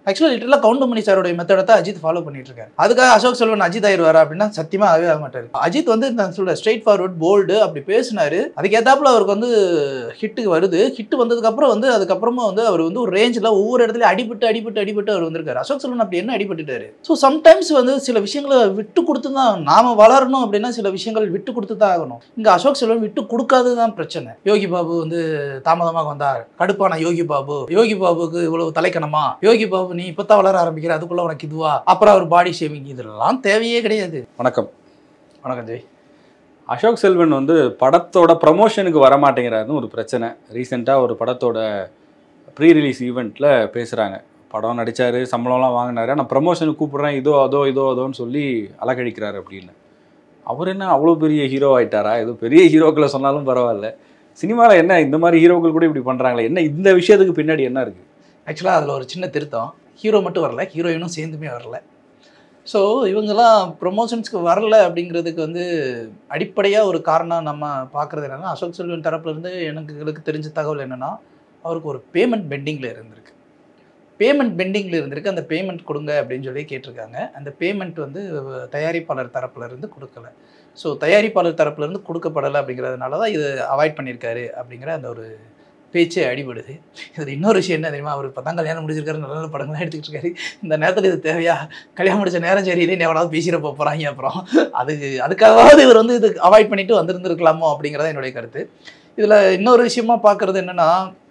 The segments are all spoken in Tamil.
ஆக்சுவலாக லிட்டரலாக கவுண்டமணி சாரோடைய மெத்தடை தான் அஜித் ஃபாலோ பண்ணிட்டு இருக்காரு. அதுக்காக அசோக் செல்வன் அஜித் ஆயிடுவாரா அப்படின்னா சத்தியமா ஆக மாட்டாரு. அஜித் வந்து நான் சொல்ற ஸ்ட்ரெயிட் ஃபார்வர்ட் போல்டு அப்படி பேசினாரு. அதுக்கேத்தாப்புல அவருக்கு வந்து ஹிட்டுக்கு வருது. ஹிட் வந்ததுக்கு அப்புறம் வந்து அதுக்கப்புறமா வந்து அவர் வந்து ஒரு ரேஞ்சில் ஒவ்வொரு இடத்துலயும் அடிபட்டு அவர் வந்திருக்காரு. அசோக் செல்வன் அப்படி என்ன அடிபட்டுட்டாரு? ஸோ சம்டைம்ஸ் வந்து சில விஷயங்களை விட்டு கொடுத்து தான் நாம வளரணும் அப்படின்னா சில விஷயங்கள் விட்டு கொடுத்து தான் ஆகணும். இங்க அசோக் செல்வன் விட்டு கொடுக்காததுதான் பிரச்சனை. யோகி பாபு வந்து தாமதமாக வந்தார், கடுப்பான யோகி பாபுக்கு இவ்வளவு தலைக்கணமா, யோகி பாபு நீ இப்பதான் வளர ஆரம்பிக்கிற, அதுக்குள்ள உனக்கு இதுவா, அப்புறம் அவர் பாடி ஷேவிங், இதெல்லாம் தேவையே கிடையாது. வணக்கம். வணக்கம் ஜெய். அசோக் செல்வன் வந்து படத்தோட ப்ரமோஷனுக்கு வரமாட்டேங்கிறாருன்னு ஒரு பிரச்சனை. ரீசெண்டாக ஒரு படத்தோட ப்ரீ ரிலீஸ் ஈவெண்ட்டில் பேசுகிறாங்க. படம் நடித்தார், சம்பளம்லாம் வாங்கினாரு, நான் ப்ரமோஷனுக்கு கூப்பிட்றேன், அதோன்னு சொல்லி அலக்கழிக்கிறாரு அப்படின்னு. அவர் என்ன அவ்வளோ பெரிய ஹீரோ ஆகிட்டாரா? ஏதோ பெரிய ஹீரோக்களை சொன்னாலும் பரவாயில்ல, சினிமாவில் என்ன இந்த மாதிரி ஹீரோக்கள் கூட இப்படி பண்ணுறாங்களே, என்ன இந்த விஷயத்துக்கு பின்னாடி என்ன இருக்குது? ஆக்சுவலாக அதில் ஒரு சின்ன திருத்தம். ஹீரோ மட்டும் வரல, ஹீரோயினும் சேர்ந்துமே வரல. ஸோ இவங்கெல்லாம் ப்ரொமோஷன்ஸ்க்கு வரல அப்படிங்கிறதுக்கு வந்து அடிப்படையாக ஒரு காரணம் நம்ம பார்க்குறது என்னென்னா, அசோக் செல்வன் தரப்புலேருந்து எனக்கு தெரிஞ்ச தகவல் என்னென்னா, அவருக்கு ஒரு பேமெண்ட் பெண்டிங்கில் இருந்திருக்கு. அந்த பேமெண்ட் கொடுங்க அப்படின்னு சொல்லி கேட்டிருக்காங்க. அந்த பேமெண்ட் வந்து தயாரிப்பாளர் தரப்புலேருந்து கொடுக்கல. ஸோ தயாரிப்பாளர் தரப்புலேருந்து கொடுக்கப்படலை அப்படிங்கிறதுனால தான் இது அவாய்ட் பண்ணியிருக்காரு அப்படிங்கிற அந்த ஒரு பேச்சே அடிபடுது. இதில் இன்னொரு விஷயம் என்ன தெரியுமா, அவர் இப்போ தான் கல்யாணம் முடிச்சிருக்காரு, நல்ல நல்ல படங்கள்லாம் எடுத்துக்கிட்டு இருக்காரு. இந்த நேரத்தில் இது தேவையா? கல்யாணம் முடிச்ச நேரம் சரியில்லைன்னு எவனாவது பேசிட போகிறாங்க. அப்புறம் அதுக்காகவாவது இவர் வந்து இது அவாய்ட் பண்ணிட்டு வந்திருந்துருக்கலாமோ அப்படிங்கிறத என்னுடைய கருத்து. இதில் இன்னொரு விஷயமா பார்க்குறது என்னென்னா,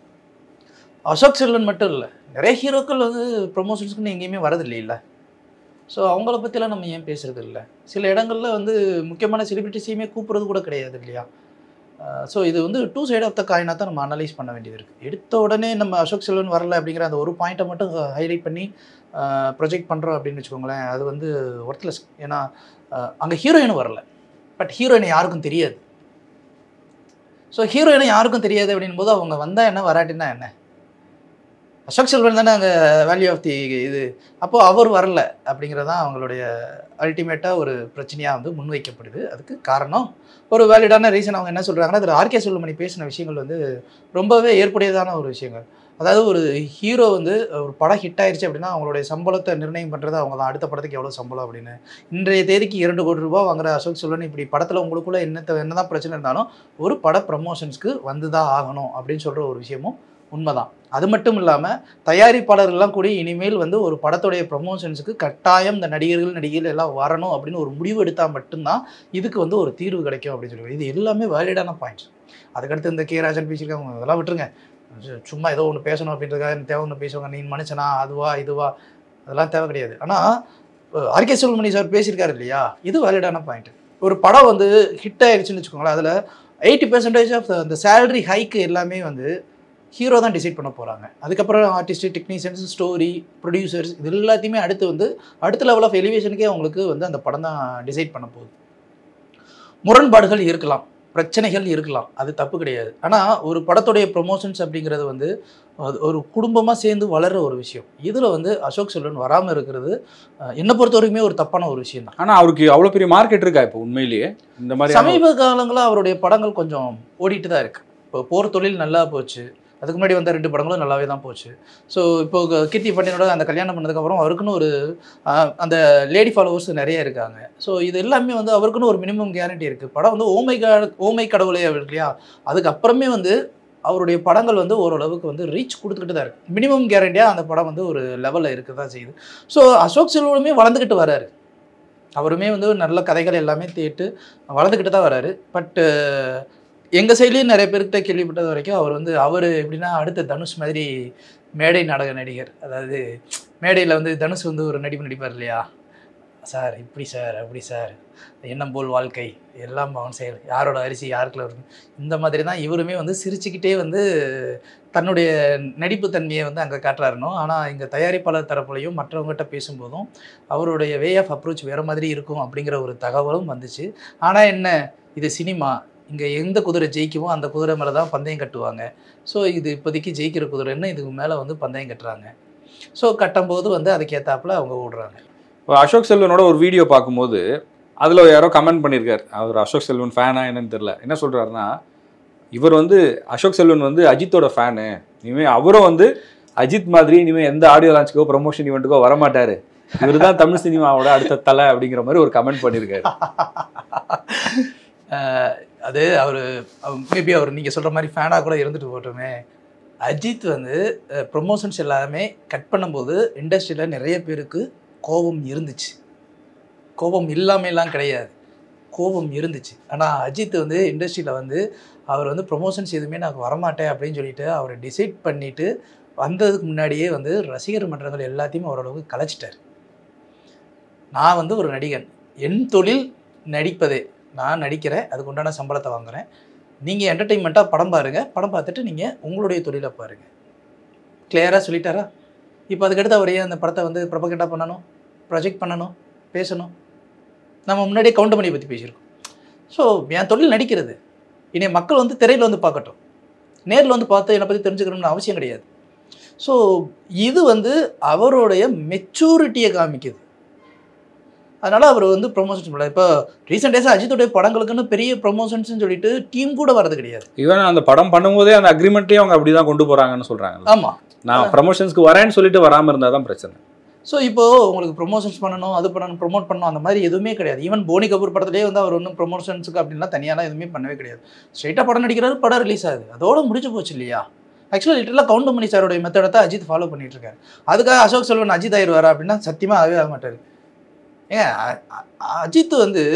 அசோக் செல்வன் மட்டும் இல்லை, நிறைய ஹீரோக்கள் வந்து ப்ரொமோஷன்ஸ்க்குன்னு எங்கேயுமே வரதில்லை இல்லை. ஸோ அவங்கள பற்றிலாம் நம்ம ஏன் பேசுறது இல்லை? சில இடங்களில் வந்து முக்கியமான செலிபிரிட்டிஸையுமே கூப்பிட்றது கூட கிடையாது இல்லையா? ஸோ இது வந்து டூ சைட் ஆஃப் த காயினாக தான் நம்ம அனலைஸ் பண்ண வேண்டியது இருக்குது. எடுத்த உடனே நம்ம அசோக் செல்வன் வரல அப்படிங்கிற அந்த ஒரு பாயிண்ட்டை மட்டும் ஹைலைட் பண்ணி ப்ரொஜெக்ட் பண்ணுறோம் அப்படின்னு வச்சுக்கோங்களேன், அது வந்து ஒர்த்லெஸ். ஏன்னா அங்கே ஹீரோயினும் வரல, பட் ஹீரோயினை யாருக்கும் தெரியாது. ஸோ ஹீரோயினை யாருக்கும் தெரியாது அப்படின் போது அவங்க வந்தால் என்ன, வராட்டின்னா என்ன? அசோக் செல்வன் தானே அங்கே வேல்யூ ஆஃப் தி இது. அப்போது அவர் வரல அப்படிங்கிறது தான் அவங்களுடைய அல்டிமேட்டாக ஒரு பிரச்சனையாக வந்து முன்வைக்கப்படுது. அதுக்கு காரணம் ஒரு வேலிடான ரீசன். அவங்க என்ன சொல்கிறாங்கன்னா, அதில் ஆர்கே செல்வமணி பேசின விஷயங்கள் வந்து ரொம்பவே ஏற்புடையதான ஒரு விஷயங்கள். அதாவது ஒரு ஹீரோ வந்து ஒரு படம் ஹிட் ஆயிடுச்சு அப்படின்னா அவங்களுடைய சம்பளத்தை நிர்ணயம் பண்ணுறது அவங்க தான். அடுத்த படத்துக்கு எவ்வளோ சம்பளம் அப்படின்னு. இன்றைய தேதிக்கு 2 கோடி ரூபாய் வாங்குற அசோக் செல்வன் இப்படி படத்தில் உங்களுக்குள்ள என்னதான் பிரச்சனை இருந்தாலும் ஒரு பட ப்ரமோஷன்ஸ்க்கு வந்து தான் ஆகணும் அப்படின்னு சொல்கிற ஒரு விஷயமும் உண்மைதான். அது மட்டும் இல்லாமல் தயாரிப்பாளர்கள்லாம் கூட இனிமேல் வந்து ஒரு படத்துடைய ப்ரமோஷன்ஸுக்கு கட்டாயம் இந்த நடிகர்கள் எல்லாம் வரணும் அப்படின்னு ஒரு முடிவு எடுத்தால் மட்டும்தான் இதுக்கு வந்து ஒரு தீர்வு கிடைக்கும் அப்படின்னு சொல்லுவாங்க. இது எல்லாமே வேலிடான பாயிண்ட்ஸ். அதுக்கடுத்து இந்த ராஜன் பேசியிருக்காங்க, அதெல்லாம் விட்டுருங்க. சும்மா ஏதோ ஒன்று பேசணும் அப்படின்றதுக்காக எனக்கு தேவை ஒன்று பேசுவாங்க, நீ மனுஷனா அதுவா இதுவா, அதெல்லாம் தேவை கிடையாது. ஆனால் ஆர்கே செல்வமணி சார் பேசியிருக்காரு இல்லையா, இது வேலிடான பாயிண்ட். ஒரு படம் வந்து ஹிட் ஆயிடுச்சுன்னு வச்சுக்கோங்களேன், அதில் 80% ஆஃப் அந்த சேலரி ஹைக்கு எல்லாமே வந்து ஹீரோ தான் டிசைட் பண்ண போகிறாங்க. அதுக்கப்புறம் ஆர்டிஸ்ட், டெக்னீஷியன்ஸ், ஸ்டோரி, ப்ரொடியூசர்ஸ், இது எல்லாத்தையுமே அடுத்த லெவல் ஆஃப் எலிவேஷனுக்கே அவங்களுக்கு வந்து அந்த படம் தான் டிசைட் பண்ண போகுது. முரண்பாடுகள் இருக்கலாம், பிரச்சனைகள் இருக்கலாம், அது தப்பு கிடையாது. ஆனால் ஒரு படத்துடைய ப்ரொமோஷன்ஸ் அப்படிங்கிறது வந்து ஒரு குடும்பமாக சேர்ந்து வளர்கிற ஒரு விஷயம். இதில் வந்து அசோக் செல்வன் வராமல் இருக்கிறது என்னை பொறுத்த வரைக்குமே ஒரு தப்பான ஒரு விஷயம் தான். ஆனால் அவருக்கு அவ்வளோ பெரிய மார்க்கெட் இருக்கா இப்போ உண்மையிலேயே? இந்த மாதிரி சமீப காலங்களில் அவருடைய படங்கள் கொஞ்சம் ஓடிட்டு தான் இருக்குது. இப்போ போர் தொழில் நல்லா போச்சு, அதுக்கு முன்னாடி வந்த 2 படங்களும் நல்லாவே தான் போச்சு. ஸோ இப்போ கீர்த்தி பாண்டியனோட அந்த கல்யாணம் பண்ணதுக்கப்புறம் அவருக்குன்னு ஒரு அந்த லேடி ஃபாலோவர்ஸ் நிறைய இருக்காங்க. ஸோ இது எல்லாமே வந்து அவருக்குன்னு ஒரு மினிமம் கேரண்டி இருக்குது. படம் வந்து ஓமை கடவுளே இல்லையா, அதுக்கப்புறமே வந்து அவருடைய படங்கள் வந்து ஓரளவுக்கு வந்து ரீச் கொடுத்துக்கிட்டு தான் இருக்குது. மினிமம் கேரண்டியாக அந்த படம் வந்து ஒரு லெவலில் இருக்க தான் செய்யுது. ஸோ அசோக் செல்வனுமே வளர்ந்துக்கிட்டு வராரு. அவருமே வந்து நல்ல கதைகள் எல்லாமே தேட்டு வளர்ந்துக்கிட்டு தான் வராரு. பட்டு எங்கள் சைட்லேயும் நிறைய பேர்கிட்ட கேள்விப்பட்டது வரைக்கும் அவர் எப்படின்னா அடுத்த தனுஷ் மாதிரி மேடை நாடக நடிகர். அதாவது மேடையில் வந்து தனுஷ் வந்து ஒரு நடிப்பு நடிப்பார் இல்லையா, சார் இப்படி சார் அப்படி சார், எண்ணம் போல் வாழ்க்கை எல்லாம் அவன் செயல், யாரோட அரிசி யாருக்குள்ள வருது, இந்த மாதிரி தான் இவருமே வந்து சிரிச்சுக்கிட்டே வந்து தன்னுடைய நடிப்பு தன்மையை வந்து அங்கே காட்டுறாருனோ. ஆனால் இங்கே தயாரிப்பாளர் தரப்புலையும் மற்றவங்ககிட்ட பேசும்போதும் அவருடைய வே ஆஃப் அப்ரோச் வேறு மாதிரி இருக்கும் அப்படிங்கிற ஒரு தகவலும் வந்துச்சு. ஆனால் என்ன, இது சினிமா, இங்கே எந்த குதிரை ஜெயிக்குமோ அந்த குதிரை மேலே தான் பந்தயம் கட்டுவாங்க. ஸோ இது இப்போதைக்கு ஜெயிக்கிற குதிரைன்னு இதுக்கு மேலே வந்து பந்தயம் கட்டுறாங்க. ஸோ கட்டும்போது வந்து அதுக்கேற்றாப்புல அவங்க ஓடுறாங்க. இப்போ அசோக் செல்வனோட ஒரு வீடியோ பார்க்கும்போது அதில் யாரோ கமெண்ட் பண்ணியிருக்கார், அவர் அசோக் செல்வன் ஃபேனா என்னன்னு தெரில. என்ன சொல்கிறாருன்னா, இவர் வந்து அசோக் செல்வன் வந்து அஜித்தோட ஃபேனு, இனிமேல் அவரும் வந்து அஜித் மாதிரி இனிமேல் எந்த ஆடியோ லான்ச்சுக்கோ ப்ரொமோஷன் ஈவெண்ட்டுக்கோ வரமாட்டாரு, இவர் தான் தமிழ் சினிமாவோட அடுத்த தலை அப்படிங்கிற மாதிரி ஒரு கமெண்ட் பண்ணியிருக்காரு. அது அவர் மேபி அவர் நீங்கள் சொல்கிற மாதிரி ஃபேனாக கூட இருந்துட்டு போட்டோமே. அஜித் வந்து ப்ரொமோஷன்ஸ் எல்லாமே கட் பண்ணும்போது இண்டஸ்ட்ரியில் நிறைய பேருக்கு கோபம் இருந்துச்சு. கோபம் இல்லாமலாம் கிடையாது, கோபம் இருந்துச்சு. ஆனால் அஜித் வந்து இண்டஸ்ட்ரியில் வந்து அவர் வந்து ப்ரொமோஷன்ஸ் எதுவுமே நான் வரமாட்டேன் அப்படின்னு சொல்லிட்டு அவரை டிசைட் பண்ணிவிட்டு வந்ததுக்கு முன்னாடியே வந்து ரசிகர் மன்றங்கள் எல்லாத்தையுமே ஓரளவுக்கு கலைச்சிட்டார். நான் வந்து ஒரு நடிகன், என் தொழில் நடிப்பதே, நான் நடிக்கிறேன், அதுக்கு உண்டான சம்பளத்தை வாங்குகிறேன், நீங்கள் என்டர்டெயின்மெண்ட்டாக படம் பாருங்கள், படம் பார்த்துட்டு நீங்கள் உங்களுடைய தொழிலை பாருங்கள். கிளியராக சொல்லிட்டாரா? இப்போ அதுக்கடுத்து அவர் ஏன் அந்த படத்தை வந்து ப்ரொபகேண்டா பண்ணணும், ப்ரொஜெக்ட் பண்ணணும், பேசணும்? நம்ம முன்னாடியே கவுண்டமணியை பற்றி பேசியிருக்கோம். ஸோ என் தொழில் நடிக்கிறது, இனி மக்கள் வந்து திரையில் வந்து பார்க்கட்டும், நேரில் வந்து பார்த்து என்னை பற்றி தெரிஞ்சுக்கணும்னு அவசியம் கிடையாது. ஸோ இது வந்து அவருடைய மெச்சூரிட்டியை காமிக்குது. அதனால் அவர் வந்து ப்ரொமோஷன்ஸ் பண்ணல. இப்போ ரீசெண்ட் டேஸாக அஜித்துடைய படங்களுக்குன்னு பெரிய ப்ரொமோஷன்ஸ்னு சொல்லிட்டு டீம் கூட வரது கிடையாது. ஈவன் அந்த படம் பண்ணும்போதே அந்த அக்ரிமெண்ட்லேயே அவங்க அப்படி தான் கொண்டு போகிறாங்கன்னு சொல்கிறாங்க. ஆமாம், நான் ப்ரமோஷன்ஸ்க்கு வரேன்னு சொல்லிட்டு வராமல் இருந்தால் தான் பிரச்சனை. ஸோ இப்போது உங்களுக்கு ப்ரொமோஷன்ஸ் பண்ணணும், அது பண்ணணும், ப்ரொமோட் பண்ணணும், அந்த மாதிரி எதுவுமே கிடையாது. ஈவன் போனி கபூர் படத்துலேயே வந்து அவர் ஒன்றும் ப்ரொமோஷன்ஸுக்கு அப்படின்லாம் தனியாலாம் எதுவுமே பண்ணவே கிடையாது. ஸ்ட்ரெயிட்டாக படம் நடிக்கிறாரு, படம் ரிலீஸ் ஆகுது, அதோடு முடிச்சு போச்சு இல்லையா? ஆக்சுவலாக லிட்டரலாக கவுண்டமணி சாரோடைய மெத்தடை தான் அஜித் ஃபாலோ பண்ணிட்டு இருக்காரு. அதுக்காக அசோக் செல்வன் அஜித் ஆயிடுவாரா அப்படின்னா சத்தியமாக ஆகவே ஆக மாட்டார். ஏங்க அஜித்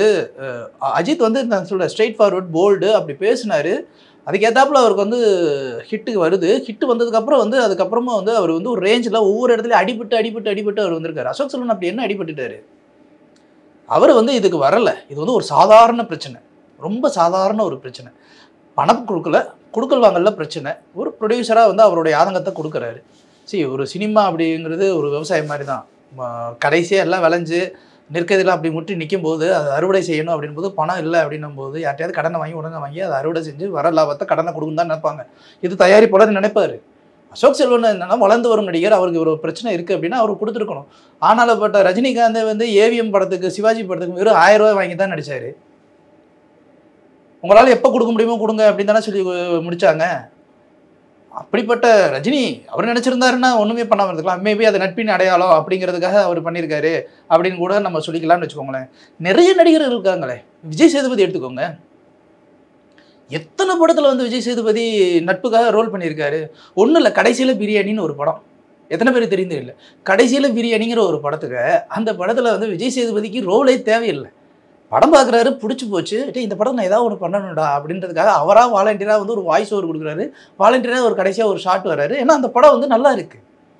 வந்து நான் சொல்கிறேன் ஸ்ட்ரெயிட் ஃபார்வர்ட் போல்டு அப்படி பேசினார். அதுக்கேற்றாப்புல அவருக்கு வந்து ஹிட்டுக்கு வருது. ஹிட்டு வந்ததுக்கப்புறம் வந்து அதுக்கப்புறமா வந்து அவர் வந்து ஒரு ரேஞ்சில் ஒவ்வொரு இடத்துலையும் அடிபட்டு அவர் வந்திருக்காரு. அசோக் செல்வன் அப்படி என்ன அடிபட்டுட்டாரு? அவர் வந்து இதுக்கு வரலை. இது வந்து ஒரு சாதாரண பிரச்சனை, ரொம்ப சாதாரண ஒரு பிரச்சனை. பணம் கொடுக்கல் வாங்கல பிரச்சனை. ஒரு ப்ரொடியூசராக வந்து அவருடைய ஆதங்கத்தை கொடுக்குறாரு. சரி, ஒரு சினிமா அப்படிங்கிறது ஒரு விவசாயம் மாதிரி தான். கடைசியாக எல்லாம் விளைஞ்சு நிற்கிறதுலாம் அப்படி முட்டி நிற்கும் போது அதை அறுவடை செய்யணும் அப்படின் போது பணம் இல்லை அப்படின்னும் போது யார்ட்டையாவது கடனை வாங்கி அதை அறுவடை செஞ்சு வர லாபத்தை கடனை கொடுக்கும் தான் நினைப்பாங்க. இது தயாரிப்பாளர் நினைப்பார். அசோக் செல்வன் என்னன்னா வளர்ந்து வரும் நடிகர், அவருக்கு ஒரு பிரச்சனை இருக்குது அப்படின்னா அவருக்கு கொடுத்துருக்கணும். ஆனாலும் பட்ட ரஜினிகாந்த் வந்து ஏவிஎம் படத்துக்கு சிவாஜி படத்துக்கு வெறும் 1000 ரூபாய் வாங்கி தான் நடித்தார். உங்களால் எப்போ கொடுக்க முடியுமோ கொடுங்க அப்படின்னு தானே சொல்லி முடித்தாங்க. அப்படிப்பட்ட ரஜினி அவர் நினச்சிருந்தாருன்னா ஒன்றுமே பண்ணாமல் இருக்கலாம். மேபி அது நட்பின் அடையாளம் அப்படிங்கிறதுக்காக அவர் பண்ணியிருக்காரு அப்படின்னு கூட நம்ம சொல்லிக்கலாம்னு வச்சுக்கோங்களேன். நிறைய நடிகர்கள் இருக்காங்களே. விஜய் சேதுபதி எடுத்துக்கோங்க, எத்தனை படத்தில் வந்து விஜய் சேதுபதி நட்புக்காக ரோல் பண்ணியிருக்காரு. ஒன்றும் இல்லை, கடைசியில் பிரியாணின்னு ஒரு படம், எத்தனை பேர் தெரிந்து இல்லை. கடைசியில் பிரியாணிங்கிற ஒரு படத்துக்கு அந்த படத்தில் வந்து விஜய் சேதுபதிக்கு ரோலே தேவையில்லை. படம் பார்க்குறாரு, பிடிச்சி போச்சு, இந்த படம் நான் ஏதாவது ஒன்று பண்ணணும்டா அப்படின்றதுக்காக அவராக வாலண்டியராக வந்து ஒரு வாய்ஸ் ஓவர் கொடுக்குறாரு. வாலண்டியராக ஒரு கடைசியாக ஒரு ஷாட் வர்றாரு. ஏன்னா அந்த படம் வந்து நல்லா இருக்குது.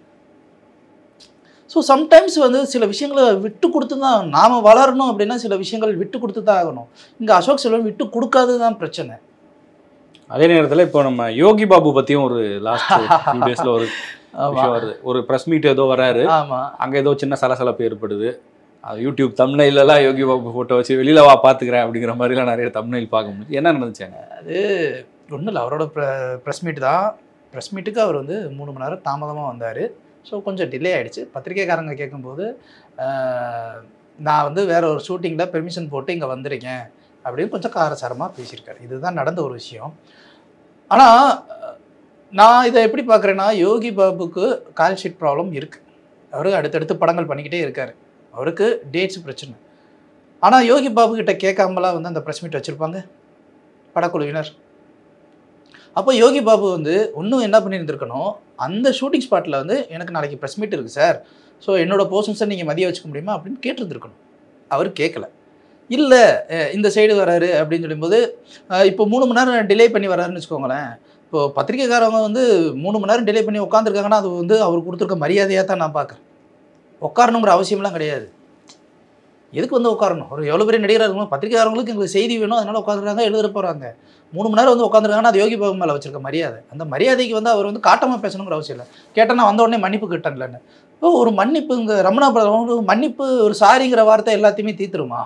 ஸோ சம்டைம்ஸ் வந்து சில விஷயங்களை விட்டு கொடுத்து தான் நாம் வளரணும் அப்படின்னா சில விஷயங்கள் விட்டு கொடுத்து தான் ஆகணும். இங்கே அசோக் செல்வன் விட்டு கொடுக்காது தான் பிரச்சனை. அதே நேரத்தில் இப்போ நம்ம யோகி பாபு பற்றியும் ஒரு லாஸ்ட் ஃபியூ டேஸில் ஒரு விஷயம் வருது. ஒரு ப்ரெஸ் மீட் ஏதோ வராரு, அங்கே ஏதோ சின்ன சலசலப்பு ஏற்படுது. அது யூடியூப் தம்ப்நெயிலெல்லாம் யோகி பாபு ஃபோட்டோ வச்சு வெளியில் வா பார்த்துக்கிறேன் அப்படிங்கிற மாதிரிலாம் நிறைய தம்ப்நெயில் பார்க்க முடியும். என்ன நடந்துச்சாங்க? அது ஒன்றும் இல்லை, அவரோட ப்ரெஸ் மீட் தான். ப்ரெஸ் மீட்டுக்கு அவர் வந்து 3 மணி நேரம் தாமதமாக வந்தார். ஸோ கொஞ்சம் டிலே ஆகிடுச்சு. பத்திரிக்கைக்காரங்க கேட்கும்போது நான் வந்து வேறு ஒரு ஷூட்டிங்கில் பெர்மிஷன் போட்டு இங்கே வந்திருக்கேன் அப்படின்னு கொஞ்சம் காரசாரமாக பேசியிருக்காரு. இதுதான் நடந்த ஒரு விஷயம். ஆனால் நான் இதை எப்படி பார்க்குறேன்னா, யோகி பாபுக்கு கால் ஷீட் ப்ராப்ளம் இருக்குது. அவர் அடுத்தடுத்து படங்கள் பண்ணிக்கிட்டே இருக்கார். அவருக்கு டேட்ஸ் பிரச்சனை. ஆனால் யோகி பாபு கிட்ட கேட்காமலாம் வந்து அந்த ப்ரெஸ் மீட் வச்சுருப்பாங்க படக்குழுவினர். அப்போ யோகி பாபு வந்து இன்னும் என்ன பண்ணியிருந்துருக்கணும், அந்த ஷூட்டிங் ஸ்பாட்டில் வந்து எனக்கு நாளைக்கு ப்ரெஸ் மீட் இருக்குது சார், ஸோ என்னோடய போர்ஷன்ஸை நீங்கள் மதியம் வச்சுக்க முடியுமா அப்படின்னு கேட்டிருந்துருக்கணும். அவர் கேட்கல. இல்லை இந்த சைடு வராரு அப்படின்னு சொல்லும்போது இப்போ 3 மணி நேரம் டிலே பண்ணி வராருன்னு வச்சுக்கோங்களேன். இப்போது பத்திரிக்கைக்காரவங்க வந்து 3 மணி நேரம் டிலே பண்ணி உட்காந்துருக்காங்கன்னா அது வந்து அவர் கொடுத்துருக்க மரியாதையாக தான் நான் பார்க்குறேன். உட்காரணுங்கிற அவசியம்லாம் கிடையாது. எதுக்கு வந்து உட்காரணும்? ஒரு எவ்வளோ பெரிய நடிகராக இருக்கணும், பத்திரிக்கையாளர்களுக்கு எங்களுக்கு செய்தி வேணும், அதனால் உட்காந்துருக்காங்க, எழுத போகிறாங்க. 3 மணி நேரம் வந்து உட்காந்துருக்காங்கன்னா அது யோகி பாபு மேலே வச்சிருக்க மரியாதை. அந்த மரியாதைக்கு வந்து அவர் வந்து காட்டமாக பேசணுங்கிற அவசியம் இல்லை. கேட்டால் நான் வந்த உடனே மன்னிப்பு கேட்டேன்லன்னு. இப்போ ஒரு மன்னிப்பு இங்கே ரமணா படம் மன்னிப்பு ஒரு சாரிங்கிற வார்த்தை எல்லாத்தையுமே தீர்த்துருமா?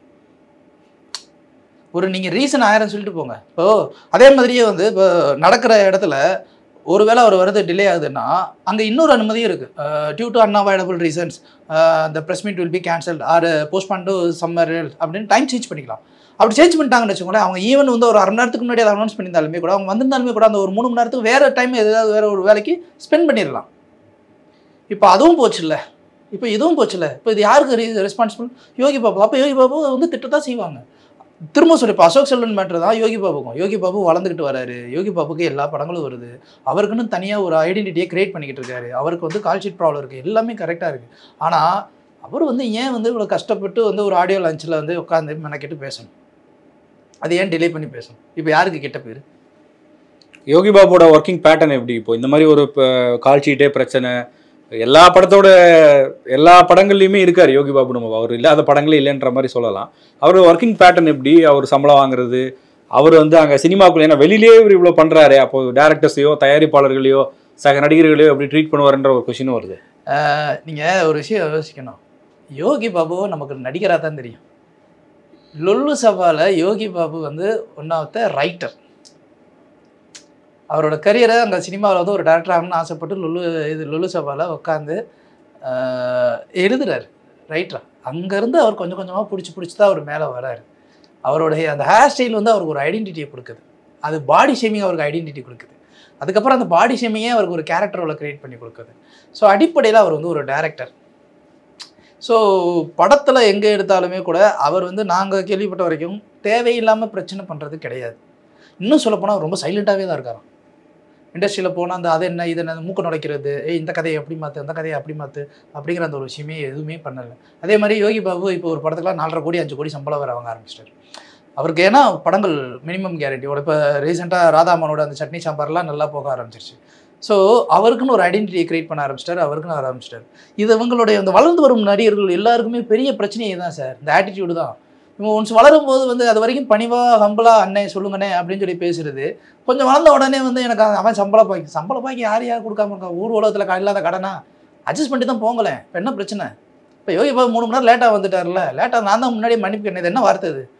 ஒரு நீங்கள் ரீசன் 1000 சொல்லிட்டு போங்க. இப்போது அதே மாதிரியே வந்து இப்போ நடக்கிற இடத்துல ஒருவேளை அவர் வரது டிலே ஆகுதுன்னா அங்கே இன்னொரு அனுமதியும் இருக்குது. Due to unavoidable reasons the press meet will be cancelled or postpone to summer அப்படின்னு டைம் சேஞ்ச் பண்ணிக்கலாம். அப்படி சேஞ்ச் பண்ணிட்டாங்கன்னு வச்சுக்கோங்களேன், அவங்க ஈவன் வந்து ஒரு 1/2 மணி நேரத்துக்கு முன்னாடி அதை அனௌன்ஸ் பண்ணியிருந்தாலுமே கூட அவங்க வந்திருந்தாலுமே கூட அந்த ஒரு 3 மணி நேரத்துக்கு வேறு டைம் ஏதாவது வேறு ஒரு வேலைக்கு ஸ்பெண்ட் பண்ணிடலாம். இப்போ அதுவும் போச்சுல்ல, இப்போ இதுவும் போச்சுல்ல. இப்போ இது யாருக்கு ரெஸ்பான்சிபிள்? யோகி பாபு. அப்போ யோகி பாபு வந்து திட்டத்தான் செய்வாங்க. திரும்ப சொல்லி இப்போ அசோக் செல்வன் மேட்ரு தான் யோகி பாபுக்கும். யோகி பாபு வளர்ந்துக்கிட்டு வராரு. யோகி பாபுக்கு எல்லா படங்களும் வருது. அவருக்குன்னு தனியாக ஒரு ஐடென்டிட்டியை கிரியேட் பண்ணிக்கிட்டு இருக்காரு. அவருக்கு வந்து கால்ஷீட் ப்ராப்ளம் இருக்குது. எல்லாமே கரெக்டாக இருக்குது. ஆனால் அவர் வந்து ஏன் வந்து இவ்வளோ கஷ்டப்பட்டு வந்து ஒரு ஆடியோ லான்ச்சில் வந்து உட்காந்து மெனக்கெட்டு பேசணும்? அது ஏன் டிலே பண்ணி பேசணும்? இப்போ யாருக்கு கெட்ட பேர்? யோகி பாபுவோட ஒர்க்கிங் பேட்டர்ன் எப்படி? இப்போ இந்த மாதிரி ஒரு கால் ஷீட்டே பிரச்சனை எல்லா படங்கள்லையுமே இருக்கார் யோகி பாபு. நம்ம அவர் இல்லாத படங்களே இல்லைன்ற மாதிரி சொல்லலாம். அவர் ஒர்க்கிங் பேட்டர்ன் எப்படி? அவர் சம்பளம் வாங்குறது, அவர் வந்து அங்கே சினிமாக்குள்ள, ஏன்னா வெளியிலேயே இவர் இவ்வளோ பண்ணுறாரு, அப்போ டேரக்டர்ஸையோ தயாரிப்பாளர்களையோ சக நடிகர்களையோ எப்படி ட்ரீட் பண்ணுவாருன்ற ஒரு கொஸ்டினும் வருது. நீங்கள் ஒரு விஷயம் யோசிக்கணும். யோகி பாபுவை நமக்கு நடிகராக தான் தெரியும். லுல்லு சபாவில் யோகி பாபு வந்து ஒன் ஆஃப் த ரைட்டர். அவரோட கரியரை அங்கே சினிமாவில் வந்து ஒரு டேரக்டர் ஆகணும்னு ஆசைப்பட்டு லுல்லு சபாவில் உட்காந்து எழுதுறாரு ரைட்டரா. அங்கேருந்து அவர் கொஞ்சம் கொஞ்சமாக பிடிச்சி தான் அவர் மேலே வராரு. அவருடைய அந்த ஹேர் ஸ்டைல் வந்து அவருக்கு ஒரு ஐடென்டிட்டியை கொடுக்குது. அது பாடி ஷேமிங் அவருக்கு ஐடென்டிட்டி கொடுக்குது. அதுக்கப்புறம் அந்த பாடி ஷேமிங்கே அவருக்கு ஒரு கேரக்டரோட கிரியேட் பண்ணி கொடுக்குது. ஸோ அடிப்படையில் அவர் வந்து ஒரு டேரக்டர். ஸோ படத்தில் எங்கே எடுத்தாலுமே கூட அவர் வந்து நாங்கள் கேள்விப்பட்ட வரைக்கும் தேவையில்லாமல் பிரச்சனை பண்ணுறது கிடையாது. இன்னும் சொல்லப்போனால் ரொம்ப சைலண்ட்டாகவே தான் இருக்காராம். இண்டஸ்ட்ரியில் போனால் அந்த அது என்ன இது என்ன மூக்க நுழைக்கிறது, இந்த கதையை எப்படி மாற்று அந்த கதையை அப்படி மாற்று அப்படிங்கிற அந்த ஒரு விஷயமே எதுவுமே பண்ணலை. அதே மாதிரி யோகி பாபு இப்போ ஒரு படத்துக்குலாம் 4.5 கோடி 5 கோடி சம்பளம் வர வாங்க ஆரம்பிச்சிட்டாரு. அவருக்கு ஏன்னா படங்கள் மினிமம் கேரண்டியோட இப்போ ரீசெண்டாக ராதாமனோட அந்த சட்னி சாம்பார்லாம் நல்லா போக ஆரம்பிச்சிருச்சு. ஸோ அவருக்குன்னு ஒரு ஐடென்டிட்டியை கிரியேட் பண்ண ஆரம்பிச்சிட்டாரு. அவருக்குன்னு ஆரம்பிச்சிட்டாரு. இது இவங்களுடைய அந்த வளர்ந்து வரும் நடிகர்கள் எல்லாருக்குமே பெரிய பிரச்சனையே தான் சார், இந்த ஆட்டிடியூடு தான். இவங்க ஒன்ஸ் வளரும் போது வந்து அது வரைக்கும் பணிவாக ஹம்பிளா அண்ணே சொல்லுங்கண்ணே அப்படின்னு சொல்லி பேசுறது, கொஞ்சம் வளர்ந்த உடனே வந்து எனக்கு அவன் சம்பள பாக்கி யார் கொடுக்காம இருக்கா? ஊர் உலகத்தில் இல்லாத கடனா அட்ஜஸ்ட் பண்ணிட்டு தான் போங்களேன். இப்போ என்ன பிரச்சனை? இப்போ யோகி பாபு 3 மணி நேரம் லேட்டாக வந்துட்டார்ல, லேட்டாக நான் தான் முன்னாடியே மன்னிப்பு கேட்டது. என்ன வார்த்தை அது?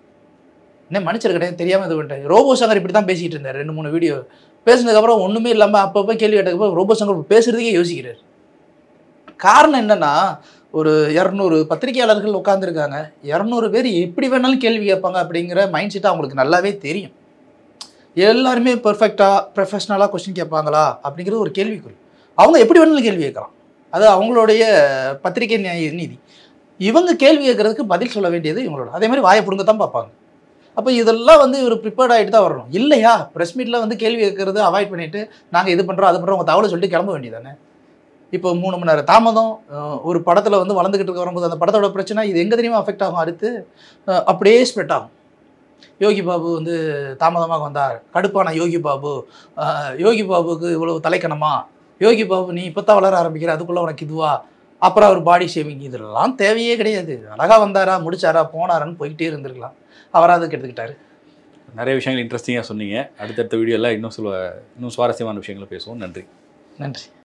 என்ன மன்னிச்சிருக்கேன் தெரியாமல் இது பண்ணிட்டேன். ரோபோ சங்கர் இப்படி தான் பேசிகிட்டு இருந்தார் 2-3 வீடியோ பேசுனதுக்கப்புறம் ஒன்றுமே இல்லாமல் அப்பப்போ கேள்வி கேட்டதுக்கப்புறம் ரோபோ சங்கர் பேசுகிறதுக்கே யோசிக்கிறார். காரணம் என்னென்னா, ஒரு 200 பத்திரிகையாளர்கள் உட்காந்துருக்காங்க. 200 பேர் எப்படி வேணாலும் கேள்வி கேட்பாங்க அப்படிங்கிற மைண்ட் செட் அவங்களுக்கு நல்லாவே தெரியும். எல்லாருமே பெர்ஃபெக்டாக ப்ரொஃபஷ்னலாக கொஸ்டின் கேட்பாங்களா அப்படிங்கிறது ஒரு கேள்விக்குறி. அவங்க எப்படி வேணாலும் கேள்வி கேட்கலாம். அது அவங்களுடைய பத்திரிகை நீதி. இவங்க கேள்வி கேட்கறதுக்கு பதில் சொல்ல வேண்டியது இவங்களோட. அதே மாதிரி வாயை பிடுங்க தான் பார்ப்பாங்க. அப்போ இதெல்லாம் வந்து ஒரு ப்ரிப்பேர்ட் ஆகிட்டு தான் வரணும். இல்லையா ப்ரெஸ் மீட்டில் வந்து கேள்வி கேட்கறது அவாய்ட் பண்ணிவிட்டு நாங்கள் இது பண்ணுறோம் அது பண்ணுறோம் உங்கள் தகவலை சொல்லிட்டு கிளம்ப வேண்டியதானே. இப்போ 3 மணி நேரம் தாமதம் ஒரு படத்தில் வந்து வளர்ந்துக்கிட்டு இருக்க வரும்போது அந்த படத்தோட பிரச்சனை இது எங்கே தெரியுமா அஃபெக்ட் ஆகும்? அடுத்து அப்படியே ஸ்ப்ரெட் ஆகும். யோகி பாபு வந்து தாமதமாக வந்தார், கடுப்பான யோகி பாபு, யோகி பாபுக்கு இவ்வளவு தலைக்கணமா, யோகி பாபு நீ இப்போ தான் வளர ஆரம்பிக்கிற அதுக்குள்ளே உனக்கு இதுவா, அப்புறம் அவர் பாடி ஷேமிங், இதெல்லாம் தேவையே கிடையாது. அழகாக வந்தாரா முடிச்சாரா போனாரான்னு போய்கிட்டே இருந்திருக்கலாம். அவராது கெடுத்துக்கிட்டாரு. நிறைய விஷயங்கள் இன்ட்ரெஸ்டிங்காக சொன்னீங்க. அடுத்தடுத்த வீடியோவில் இன்னும் சுவாரஸ்யமான விஷயங்களை பேசுவோம். நன்றி. நன்றி.